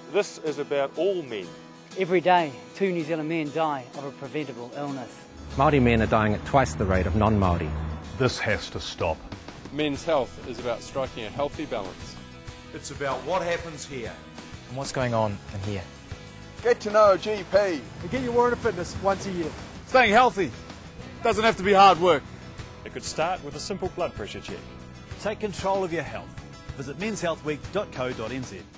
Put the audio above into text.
This is about all men. Every day, 2 New Zealand men die of a preventable illness. Māori men are dying at twice the rate of non-Māori. This has to stop. Men's health is about striking a healthy balance. It's about what happens here. And what's going on in here. Get to know a GP. And get your warrant of fitness once a year. Staying healthy doesn't have to be hard work. It could start with a simple blood pressure check. Take control of your health. Visit menshealthweek.co.nz.